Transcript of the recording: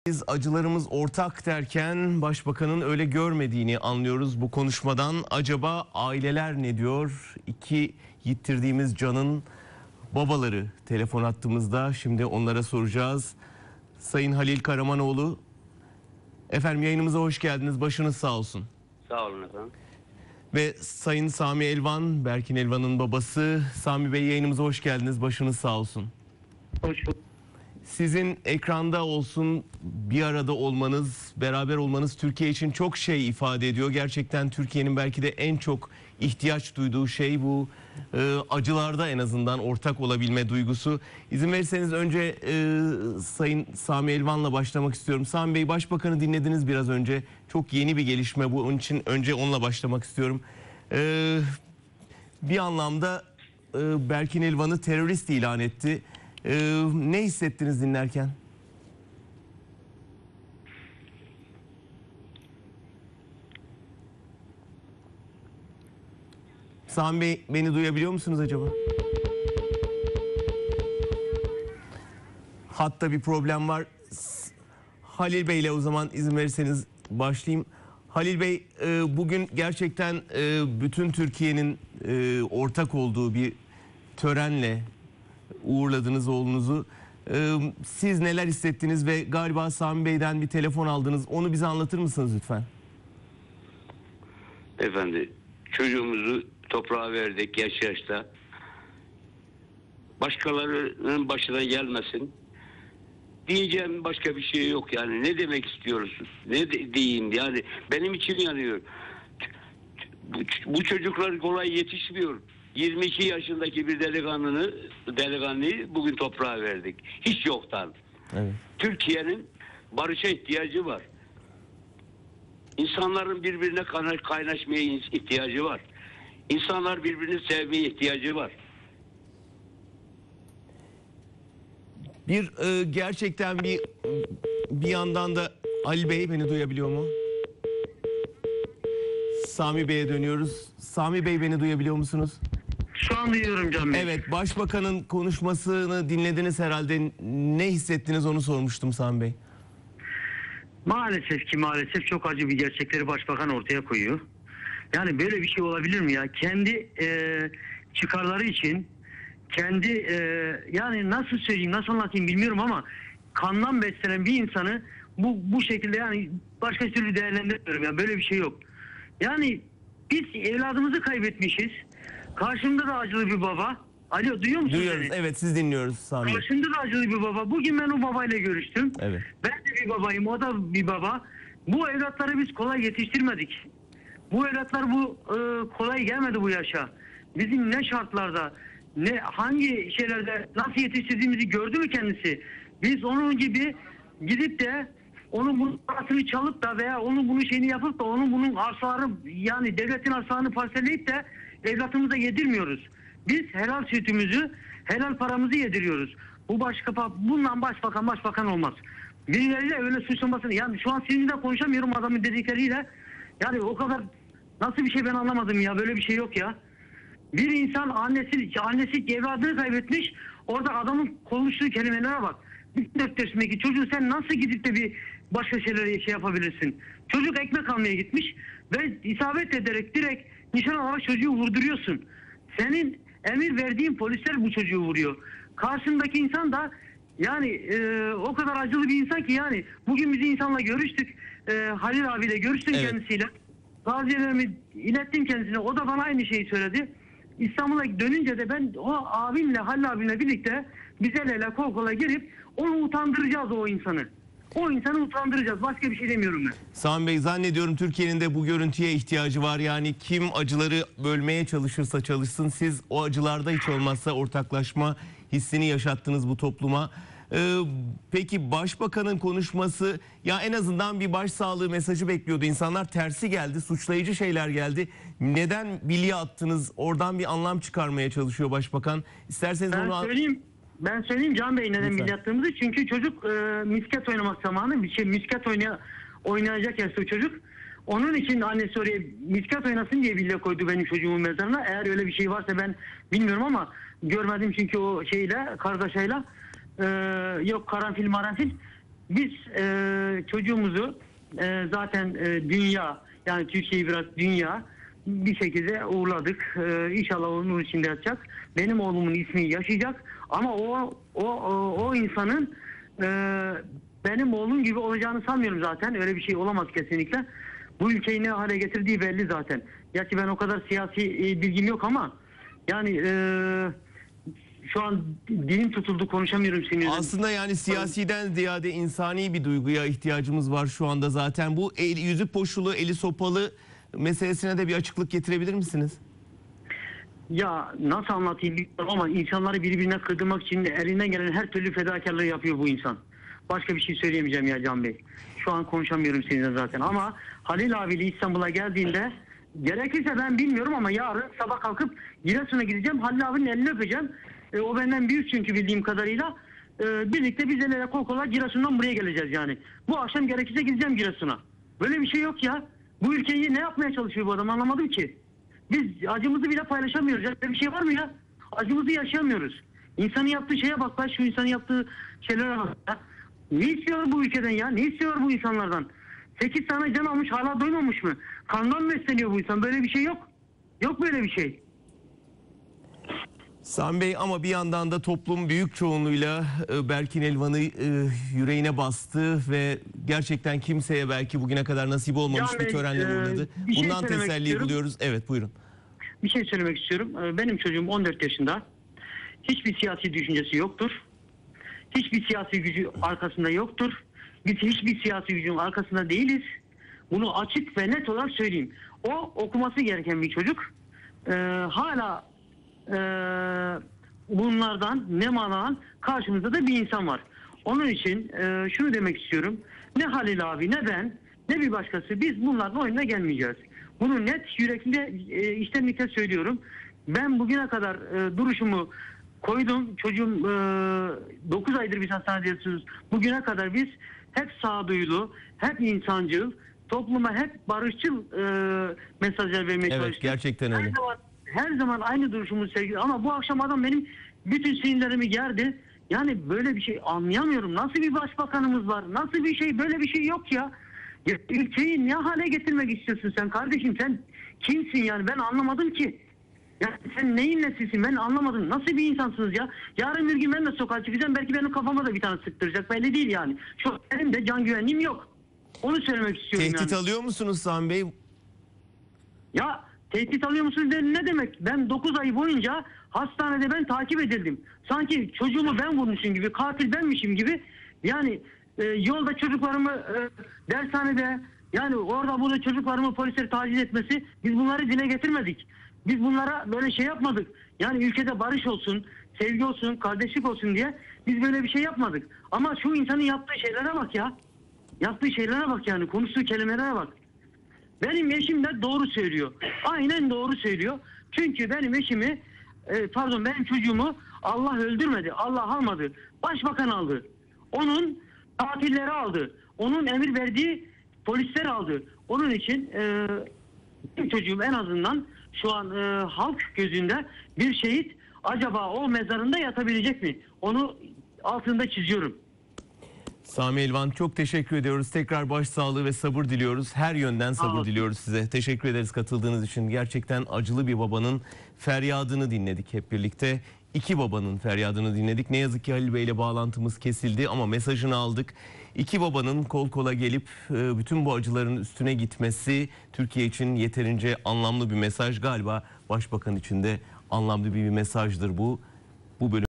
Biz acılarımız ortak derken başbakanın öyle görmediğini anlıyoruz bu konuşmadan. Acaba aileler ne diyor? İki yitirdiğimiz canın babaları telefon attığımızda, şimdi onlara soracağız. Sayın Halil Karamanoğlu, efendim yayınımıza hoş geldiniz. Başınız sağ olsun. Sağ olun efendim. Ve Sayın Sami Elvan, Berkin Elvan'ın babası. Sami Bey, yayınımıza hoş geldiniz. Başınız sağ olsun. Hoş bulduk. Sizin ekranda olsun, bir arada olmanız, beraber olmanız Türkiye için çok şey ifade ediyor. Gerçekten Türkiye'nin belki de en çok ihtiyaç duyduğu şey bu. Acılarda en azından ortak olabilme duygusu. İzin verirseniz önce Sayın Sami Elvan'la başlamak istiyorum. Sami Bey, Başbakan'ı dinlediniz biraz önce. Çok yeni bir gelişme bu. Onun için önce onunla başlamak istiyorum. Bir anlamda Berkin Elvan'ı terörist ilan etti. Ne hissettiniz dinlerken? Sami Bey, beni duyabiliyor musunuz acaba? Hatta bir problem var. Halil Bey'le o zaman izin verirseniz başlayayım. Halil Bey, bugün gerçekten bütün Türkiye'nin ortak olduğu bir törenle uğurladınız oğlunuzu. Siz neler hissettiniz ve galiba Sami Bey'den bir telefon aldınız. Onu bize anlatır mısınız lütfen? Efendi, çocuğumuzu toprağa verdik yaşta. Başkalarının başına gelmesin. Diyeceğim başka bir şey yok yani. Ne demek istiyorsunuz? Diyeyim yani. Benim içim yanıyor. Bu çocuklar kolay yetişmiyor. 22 yaşındaki bir delikanlıyı bugün toprağa verdik. Hiç yoktan. Evet. Türkiye'nin barışa ihtiyacı var. İnsanların birbirine kaynaşmaya ihtiyacı var. İnsanlar birbirini sevmeye ihtiyacı var. Gerçekten bir yandan da Ali Bey beni duyabiliyor mu? Sami Bey'e dönüyoruz. Sami Bey, beni duyabiliyor musunuz? Şu an duyuyorum Can Bey. Evet, Başbakanın konuşmasını dinlediniz herhalde. Ne hissettiniz onu sormuştum Sami Bey. Maalesef çok acı bir gerçekleri Başbakan ortaya koyuyor. Yani böyle bir şey olabilir mi ya? Kendi çıkarları için, yani nasıl söyleyeyim, nasıl anlatayım bilmiyorum ama kandan beslenen bir insanı bu şekilde, yani başka türlü değerlendirmiyorum ya, böyle bir şey yok. Yani biz evladımızı kaybetmişiz. Karşımda da acılı bir baba. Alo, duyuyor musunuz? Duyuyoruz, evet, siz dinliyoruz Sami Bey. Karşımda da acılı bir baba. Bugün ben o babayla görüştüm. Evet. Ben de bir babayım, o da bir baba. Bu evlatları biz kolay yetiştirmedik. Bu evlatlar kolay gelmedi bu yaşa. Bizim ne şartlarda, hangi şeylerde nasıl yetiştirdiğimizi gördü mü kendisi? Biz onun gibi gidip de onun bunun parasını çalıp da veya onun bunun şeyini yapıp da onun bunun arsaları, yani devletin arsalarını parselleyip de evlatımıza yedirmiyoruz. Biz helal sütümüzü, helal paramızı yediriyoruz. Bundan başbakan olmaz. Birileriyle öyle suçlamasını, yani şu an sizinle konuşamıyorum adamın dedikleriyle. Yani o kadar, nasıl bir şey ben anlamadım ya, böyle bir şey yok ya. Bir insan annesi evladını kaybetmiş, orada adamın konuştuğu kelimelere bak. Bir deftersindeki çocuğu sen nasıl gidip de bir başka şeylere şey yapabilirsin? Çocuk ekmek almaya gitmiş ve isabet ederek direkt nişan alarak çocuğu vurduruyorsun. Senin emir verdiğin polisler bu çocuğu vuruyor. Karşındaki insan da yani o kadar acılı bir insan ki, yani bugün biz insanla görüştük. Halil abiyle görüştüm, evet, kendisiyle. Taziyelerimi ilettim kendisine. O da bana aynı şeyi söyledi. İstanbul'a dönünce de ben o abimle, Halil abimle birlikte biz el ele kol kola girip onu utandıracağız, o insanı. O insanı utandıracağız. Başka bir şey demiyorum ben. Sami Bey, zannediyorum Türkiye'nin de bu görüntüye ihtiyacı var. Yani kim acıları bölmeye çalışırsa çalışsın, siz o acılarda hiç olmazsa ortaklaşma hissini yaşattınız bu topluma. Peki Başbakanın konuşması, ya en azından bir başsağlığı mesajı bekliyordu. İnsanlar, tersi geldi, suçlayıcı şeyler geldi. Neden bilye attınız? Oradan bir anlam çıkarmaya çalışıyor Başbakan. İsterseniz Ben söyleyeyim Can Bey, neden bilye attığımızı. Çünkü çocuk misket oynamak zamanı, misket oynayacak yaşta çocuk. Onun için annesi oraya misket oynasın diye bilye koydu benim çocuğumun mezarına. Eğer öyle bir şey varsa ben bilmiyorum ama görmedim çünkü o kargaşayla. Yok karanfil maranfil. Biz çocuğumuzu zaten dünya, yani Türkiye'yi biraz dünya bir şekilde uğurladık. İnşallah onun içinde yatacak. Benim oğlumun ismi yaşayacak ama o insanın benim oğlum gibi olacağını sanmıyorum zaten. Öyle bir şey olamaz kesinlikle. Bu ülkeyi ne hale getirdiği belli zaten. Gerçi ben o kadar siyasi bilgim yok ama yani şu an dilim tutuldu, konuşamıyorum sinirden. Aslında yani siyasiden ziyade insani bir duyguya ihtiyacımız var şu anda zaten. Bu yüzü poşulu, eli sopalı meselesine de bir açıklık getirebilir misiniz? Ya nasıl anlatayım bilmiyorum ama insanları birbirine kırdırmak için elinden gelen her türlü fedakarlığı yapıyor bu insan. Başka bir şey söyleyemeyeceğim ya Can Bey. Şu an konuşamıyorum seninle zaten ama Halil abiyle İstanbul'a geldiğinde gerekirse ben bilmiyorum ama yarın sabah kalkıp Giresun'a gideceğim. Halil abinin elini öpeceğim. O benden büyük çünkü bildiğim kadarıyla. Birlikte biz el ele kol kola Giresun'dan buraya geleceğiz yani. Bu akşam gerekirse gideceğim Giresun'a. Böyle bir şey yok ya. Bu ülkeyi ne yapmaya çalışıyor bu adam, anlamadım ki. Biz acımızı bile paylaşamıyoruz. Ya böyle bir şey var mı ya? Acımızı yaşayamıyoruz. İnsanın yaptığı şeye bak lan, şu insanın yaptığı şeylere bak ya. Ne istiyor bu ülkeden ya? Ne istiyor bu insanlardan? 8 tane can almış, hala doymamış mı? Kandan besleniyor bu insan. Böyle bir şey yok. Yok böyle bir şey. Sami Bey, ama bir yandan da toplum büyük çoğunluğuyla Berkin Elvan'ı yüreğine bastı ve gerçekten kimseye belki bugüne kadar nasip olmamış Can bir Bey, törenle uğurladı. bir şey Bundan söylemek teselli istiyorum. buluyoruz. Evet, buyurun. Bir şey söylemek istiyorum. Benim çocuğum 14 yaşında. Hiçbir siyasi düşüncesi yoktur. Hiçbir siyasi gücü arkasında yoktur. Biz hiçbir siyasi gücün arkasında değiliz. Bunu açık ve net olarak söyleyeyim. O okuması gereken bir çocuk. Hala bunlardan nemalanan karşımızda da bir insan var. Onun için şunu demek istiyorum. Ne Halil abi, ne ben, ne bir başkası, biz bunların oyununa gelmeyeceğiz. Bunu net yürekli içtenlikle söylüyorum. Ben bugüne kadar duruşumu koydum. Çocuğum 9 aydır biz hastanede yatıyoruz. Bugüne kadar biz hep sağduyulu, hep insancıl, topluma hep barışçıl mesajlar vermeye Evet, çalıştık. gerçekten öyle. Her zaman aynı duruşumuzu sergiliyoruz. Ama bu akşam adam benim bütün sinirlerimi gerdi. Yani böyle bir şey anlayamıyorum. Nasıl bir başbakanımız var? Nasıl bir şey? Böyle bir şey yok ya. Ya ülkeyi ne hale getirmek istiyorsun sen kardeşim? Sen kimsin yani? Ben anlamadım ki. Ya sen neyin nesisin? Ben anlamadım. Nasıl bir insansınız ya? Yarın bir gün ben de sokağa çıkacağım. Belki benim kafama da bir tane sıktıracak. Belli değil yani. Şu an benim de can güvenliğim yok. Onu söylemek istiyorum Tehdit yani. alıyor musunuz Sami Bey? Ya tehdit alıyor musunuz ne demek? Ben 9 ay boyunca hastanede ben takip edildim. Sanki çocuğumu ben vurmuşum gibi, katil benmişim gibi. Yani yolda çocuklarımı dershanede, yani orada burada çocuklarımı polisler taciz etmesi, biz bunları dile getirmedik. Biz bunlara böyle şey yapmadık. Yani ülkede barış olsun, sevgi olsun, kardeşlik olsun diye biz böyle bir şey yapmadık. Ama şu insanın yaptığı şeylere bak ya. Yaptığı şeylere bak yani, konuştuğu kelimelere bak. Benim eşim de doğru söylüyor. Aynen doğru söylüyor. Çünkü benim eşimi, benim çocuğumu Allah öldürmedi. Allah almadı. Başbakan aldı. Onun katilleri aldı. Onun emir verdiği polisler aldı. Onun için benim çocuğum en azından şu an halk gözünde bir şehit, acaba o mezarında yatabilecek mi? Onu altında çiziyorum. Sami Elvan, çok teşekkür ediyoruz. Tekrar başsağlığı ve sabır diliyoruz. Her yönden sabır olun. diliyoruz size. Teşekkür ederiz katıldığınız için. Gerçekten acılı bir babanın feryadını dinledik hep birlikte. İki babanın feryadını dinledik. Ne yazık ki Halil Bey ile bağlantımız kesildi ama mesajını aldık. İki babanın kol kola gelip bütün bu acıların üstüne gitmesi Türkiye için yeterince anlamlı bir mesaj. Galiba Başbakan için de anlamlı bir mesajdır bu. Bu bölüm